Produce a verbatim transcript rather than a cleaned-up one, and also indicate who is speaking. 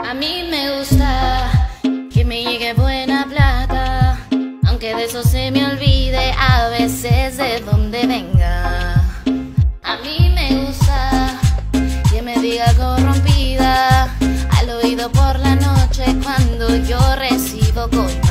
Speaker 1: A mí me gusta que me llegue buena plata, aunque de eso se me olvide a veces de dónde venga. A mí me gusta que me diga corrompida al oído por la noche cuando yo recibo con